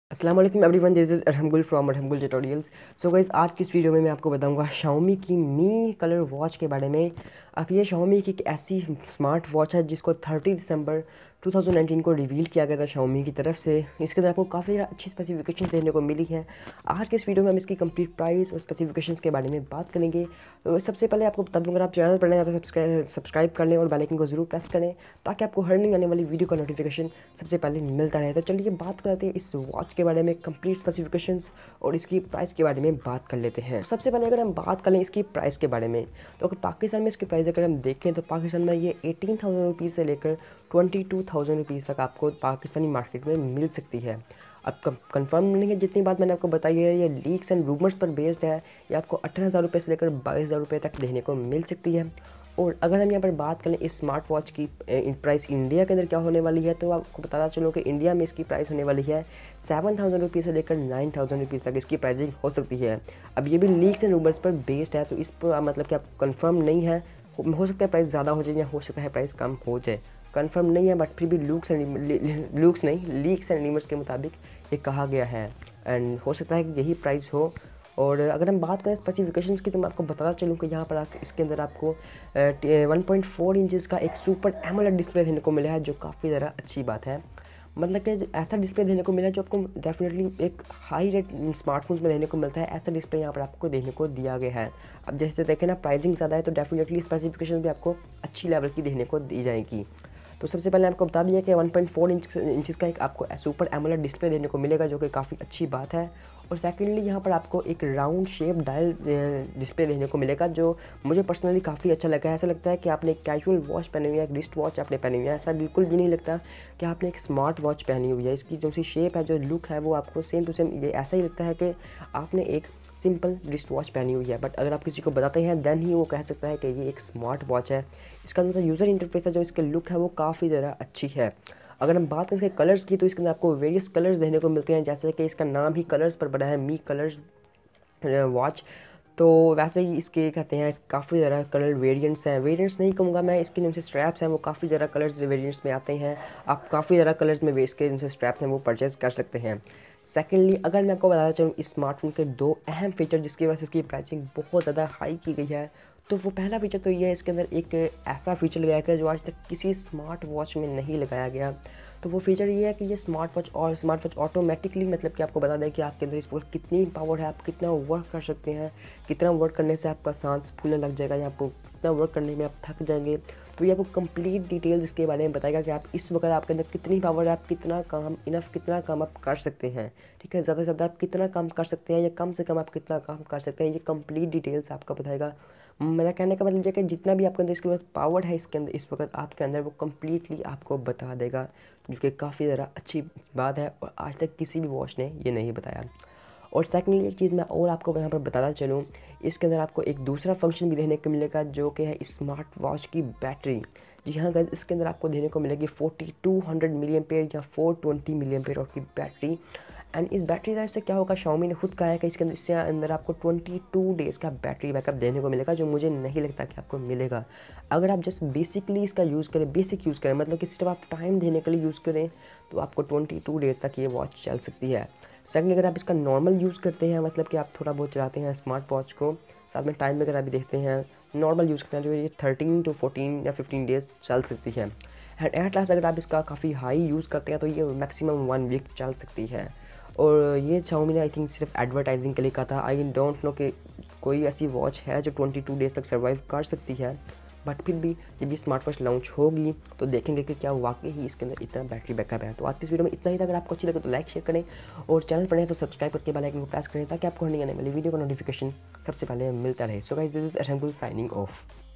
अस्सलाम वालेकुम everyone, this is Arhamgul from Arhamgul tutorials. So guys, आज की इस वीडियो में मैं आपको बताऊंगा Xiaomi की मी कलर वॉच के बारे में। अब ये Xiaomi की एक ऐसी स्मार्ट वॉच है जिसको 30 दिसंबर 2019 को रिवील किया गया था Xiaomi की तरफ से। इसके अंदर आपको काफ़ी अच्छी स्पेसिफिकेशन देखने को मिली है। आज के इस वीडियो में हम इसकी कंप्लीट प्राइस और स्पेसिफिकेशंस के बारे में बात करेंगे। तो सबसे पहले आपको बता दूँ, अगर आप चैनल पर नए हैं तो सब्सक्राइब कर लें और बेल आइकन को ज़रूर प्रेस करें ताकि आपको हर नई आने वाली वीडियो का नोटिफिकेशन सबसे पहले मिलता रहे। तो चलिए बात करते हैं इस वॉच के बारे में, कंप्लीट स्पेसिफिकेशंस और इसकी प्राइस के बारे में बात कर लेते हैं। सबसे पहले अगर हम बात करें इसकी प्राइस के बारे में, तो अगर पाकिस्तान में इसकी प्राइस अगर हम देखें तो पाकिस्तान में ये 18,000 रुपीज़ से लेकर 22,000 रुपीज़ तक आपको पाकिस्तानी मार्केट में मिल सकती है। अब कंफर्म नहीं है, जितनी बात मैंने आपको बताई है ये लीक्स एंड रूमर्स पर बेस्ड है। ये आपको 18,000 रुपये से लेकर 22,000 रुपये तक देखने को मिल सकती है। और अगर हम यहाँ पर बात करें इस स्मार्ट वॉच की प्राइस इंडिया के अंदर क्या होने वाली है, तो आपको बताना चलो कि इंडिया में इसकी प्राइस होने वाली है 7,000 रुपीज़ से लेकर 9,000 रुपीज़ तक इसकी प्राइसिंग हो सकती है। अब ये भी लीक्स एंड रूमर्स पर बेस्ड है, तो इस पर मतलब कि आप कंफर्म नहीं है। हो सकता है प्राइस ज़्यादा हो जाए या हो सकता है प्राइस कम हो जाए, कंफर्म नहीं है। बट फिर भी लीक्स एंड रूमर्स के मुताबिक ये कहा गया है एंड हो सकता है कि यही प्राइस हो। और अगर हम बात करें स्पेसिफिकेशंस की, तो मैं आपको बताना चलूँ कि यहाँ पर इसके अंदर आपको 1.4 इंचज़ का एक सुपर एमोलेड डिस्प्ले देने को मिला है, जो काफ़ी ज़्यादा अच्छी बात है। मतलब कि ऐसा डिस्प्ले देने को मिला है जो आपको डेफिनेटली एक हाई रेट स्मार्टफोन्स में देने को मिलता है, ऐसा डिस्प्ले यहाँ पर आपको देखने को दिया गया है। अब जैसे देखें ना, प्राइसिंग ज़्यादा है तो डेफिनेटली स्पेसिफिकेशन भी आपको अच्छी लेवल की देखने को दी जाएगी। तो सबसे पहले आपको बता दिया कि 1.4 इंचज़ का एक आपको सुपर एमोलेड डिस्प्ले देने को मिलेगा, जो कि काफ़ी अच्छी बात है। और सेकेंडली यहाँ पर आपको एक राउंड शेप डायल डिस्प्ले देखने को मिलेगा, जो मुझे पर्सनली काफ़ी अच्छा लगा है। ऐसा लगता है कि आपने एक कैजुअल वॉच पहनी हुई है, एक रिस्ट वॉच आपने पहनी हुई है। ऐसा बिल्कुल भी नहीं लगता कि आपने एक स्मार्ट वॉच पहनी हुई है। इसकी जो सी शेप है, जो लुक है, वो आपको सेम टू सेम ये ऐसा ही लगता है कि आपने एक सिंपल रिस्ट वॉच पहनी हुई है। बट अगर आप किसी को बताते हैं देन ही वो कह सकता है कि ये एक स्मार्ट वॉच है। इसका जो यूज़र इंटरफेस है, जो इसका लुक है, वो काफ़ी ज़्यादा अच्छी है। अगर हम बात करें इसके कलर्स की, तो इसके अंदर आपको वेरियस कलर्स देखने को मिलते हैं, जैसे कि इसका नाम ही कलर्स पर बना है, मी कलर्स वॉच। तो वैसे ही इसके कहते हैं काफ़ी ज़्यादा कलर वेरिएंट्स हैं, वेरिएंट्स नहीं कहूँगा मैं, इसके जो से स्ट्रैप्स हैं वो काफ़ी ज़्यादा कलर्स वेरिएंट्स में आते हैं। आप काफ़ी ज़्यादा कलर्स में इसके जो स्ट्रैप्स हैं वो परचेज़ कर सकते हैं। सेकेंडली अगर मैं आपको बताना चाहूँ इस स्मार्टफोन के दो अहम फीचर जिसकी वजह से इसकी प्राइसिंग बहुत ज़्यादा हाई की गई है, तो वो पहला फीचर तो ये है, इसके अंदर एक ऐसा फीचर लगाया गया जो आज तक किसी स्मार्ट वॉच में नहीं लगाया गया। तो वो फीचर ये है कि ये स्मार्ट वॉच ऑटोमेटिकली मतलब कि आपको बता दें कि आपके अंदर इस पर कितनी पावर है, आप कितना वर्क कर सकते हैं, कितना वर्क करने से आपका सांस फूलने लग जाएगा या आपको कितना वर्क करने में आप थक जाएंगे। तो ये आपको कंप्लीट डिटेल्स इसके बारे में बताएगा कि आप इस वक्त आपके अंदर कितनी पावर है, आप कितना काम आप कर सकते हैं। ठीक है, ज़्यादा से ज़्यादा आप कितना काम कर सकते हैं या कम से कम आप कितना काम कर सकते हैं, ये कंप्लीट डिटेल्स आपको बताएगा। मेरा कहने का मतलब ये कि जितना भी आपके अंदर इसके वक्त पावर है इसके अंदर इस वक्त आपके अंदर, वो कम्प्लीटली आपको बता देगा, जो कि काफ़ी ज़्यादा अच्छी बात है और आज तक किसी भी वॉच ने ये नहीं बताया। और सेकेंडली एक चीज़ मैं और आपको यहाँ पर बताना चलूँ, इसके अंदर आपको एक दूसरा फंक्शन भी देखने को मिलेगा, जो कि है स्मार्ट वॉच की बैटरी। जी हाँ गाइस, इसके अंदर आपको देखने को मिलेगी 4200 मिली एम्पेयर या 420 मिली एम्पेयर की बैटरी। एंड इस बैटरी लाइफ से क्या होगा, Xiaomi ने खुद कहा है कि इसके अंदर आपको 22 डेज़ का बैटरी बैकअप देने को मिलेगा, जो मुझे नहीं लगता कि आपको मिलेगा। अगर आप जस्ट बेसिकली इसका बेसिक यूज़ करें, मतलब कि सिर्फ आप टाइम देने के लिए यूज़ करें, तो आपको 22 डेज़ तक ये वॉच चल सकती है। सेकेंडली अगर आप इसका नॉर्मल यूज़ करते हैं, मतलब कि आप थोड़ा बहुत चलाते हैं स्मार्ट वॉच को, साथ में टाइम वगैरह भी देखते हैं, नॉर्मल यूज़ करते हैं, जो ये 13 to 14 या 15 डेज़ चल सकती है। एंड एट लास्ट अगर आप इसका काफ़ी हाई यूज़ करते हैं, तो ये मैक्सिमम 1 वीक चल सकती है। और ये Xiaomi ने आई थिंक सिर्फ एडवर्टाइजिंग के लिए कहा था। आई डोंट नो कि कोई ऐसी वॉच है जो 22 डेज़ तक सर्वाइव कर सकती है। बट फिर भी जब ये स्मार्ट वॉच लॉन्च होगी तो देखेंगे कि क्या वाकई ही इसके अंदर इतना बैटरी बैकअप है। तो आज की इस वीडियो में इतना ही था। अगर आपको अच्छी लगे तो लाइक शेयर करें और चैनल पर नए तो सब्सक्राइब करके बेल आइकन को प्रेस करें ताकि आपको नहीं आने वाली वीडियो का नोटिफिकेशन सबसे पहले मिलता रहे। So guys, this is Arhamgul signing of.